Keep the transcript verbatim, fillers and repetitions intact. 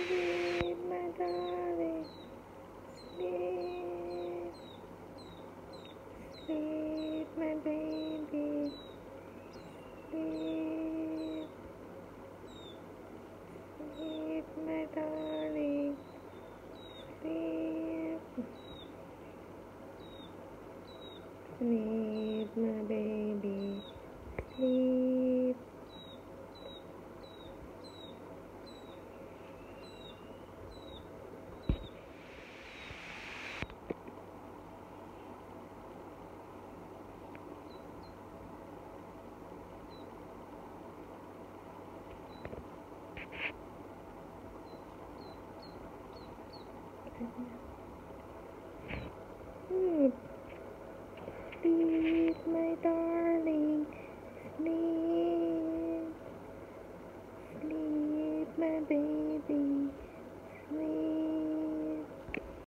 Sleep, my darling. Sleep. Sleep, my baby. Sleep. Sleep, my darling. Sleep. Sleep, my baby. Sleep. Sleep. Sleep, my darling. Sleep. Sleep, my baby.